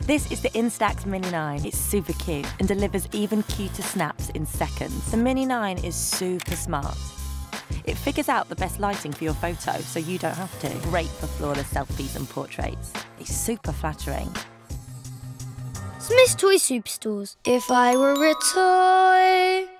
This is the Instax Mini 9. It's super cute and delivers even cuter snaps in seconds. The Mini 9 is super smart. It figures out the best lighting for your photo, so you don't have to. Great for flawless selfies and portraits. It's super flattering. Smyths Toy Superstores. If I were a toy.